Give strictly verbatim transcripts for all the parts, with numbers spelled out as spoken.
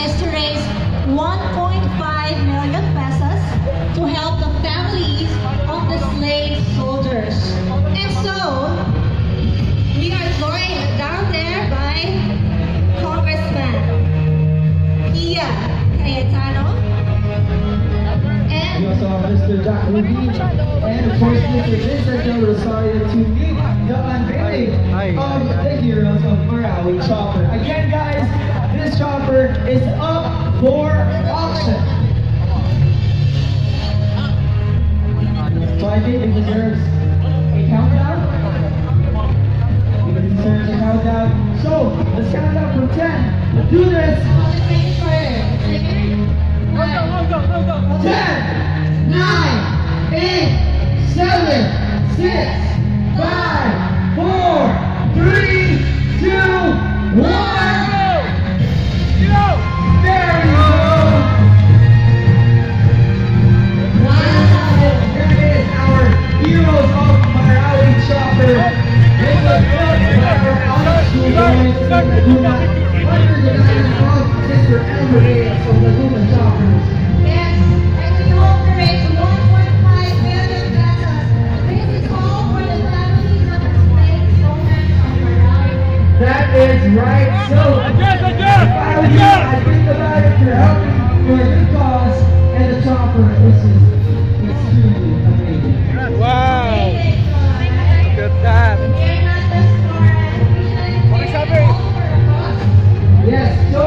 is to raise one point five million pesos to help the families of the slave soldiers. And so, we are joined down there by Congressman Pia Cayetano. We also have Mister Jack Rubin, and of course Mister Vincent Del Rosario to lead the unveiling of the Heroes of Marawi chopper. Again guys, this chopper is up for auction. So I think it deserves a countdown. It deserves a countdown. So let's count down from ten. Let's do this. ten, nine, eight, seven, six, five, four, three, two, one. There we go. Wow, there it is, our Heroes of Marawi chopper. It was built by our out-of-school boys in Laguna under the guidance of Mister Elmer Reyes of Laguna Choppers. Yes, and we hope to raise one point five million pesos. This is all for the families of the slave owners of Marawi. That is right. So, if I were you, I'd think about it. You're helping for a good cause, and the chopper is just extremely amazing. Wow! Look at that! Yes, so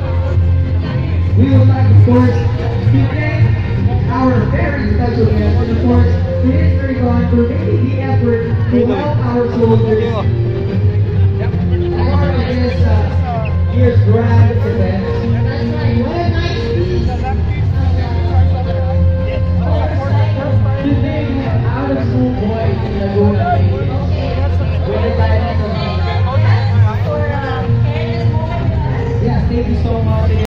we would like, of course, to thank our very special guest, and of course, the History Gone for making the effort to help our soldiers. Part of this uh, year's grand event. What a nice piece. To thank out-of-school boys in Laguna. With the guidance of, For uh, sharing this moment with us. yes, thank you so much.